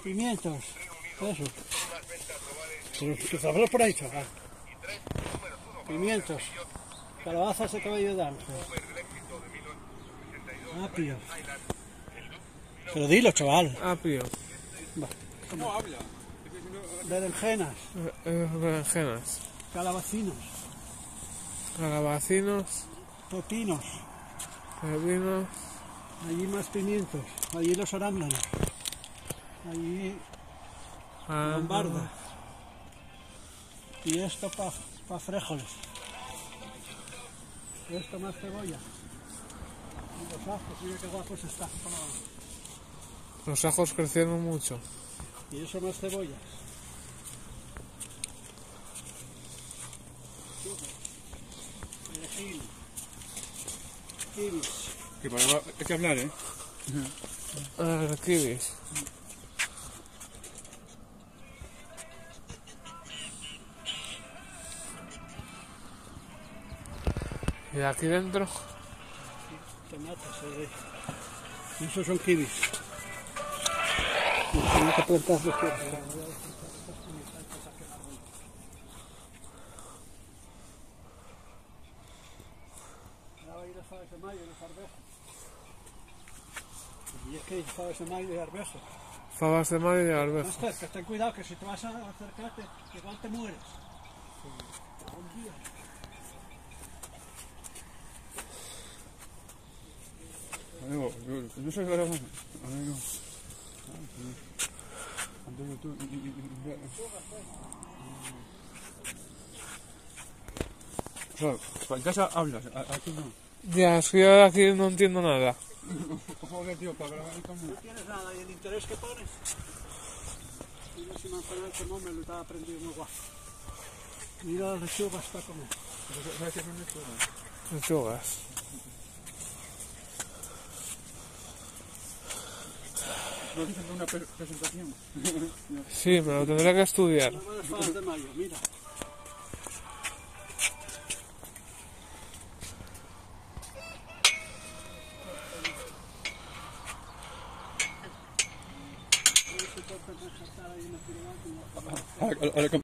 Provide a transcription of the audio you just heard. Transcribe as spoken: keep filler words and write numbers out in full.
Pimientos, eso. Pero cruzadlos por ahí, chaval. Pimientos, calabazas de cabello de ángel. Apio. Pero dilo, chaval. Apio. No habla. Berenjenas. Eh, berenjenas. Calabacinos. Calabacinos. Pepinos. Pepinos. Allí más pimientos. Allí los arándanos. Allí lombarda. Y esto para pa frijoles. Esto más cebolla. Y los ajos, mira qué guapos están. Los ajos crecieron mucho. Y eso más cebollas. Perejil. Kibis. Que para hay que hablar, ¿eh? Ah, kibis. ¿Y aquí dentro? Tomates, eh. Esos son kibis. No te plantas los kibis. Ahora va a ir a Faves de Mayo y los arvejos. Y es que hay Faves de Mayo y arvejos. Fabas de mayo y No arvejo. estés, que ten cuidado que si te vas a acercarte, igual te mueres. Un día. Amigo, yo, yo soy de la amigo. Antonio, tú. Y, y, y, o sea, en casa hablas, aquí no. Ya, es que yo de aquí no entiendo nada. Joder, tío, para grabar el cambio. No tienes nada y el interés que pones. Mira si manzana este nombre lo estaba aprendido muy guapo. Mira las lechugas para comer. ¿Sabes qué son lechugas? Lechugas. ¿No dicen de una pre presentación? Sí, me lo tendré que estudiar. No me Faves de Mayo, mira. Ahora, ahora,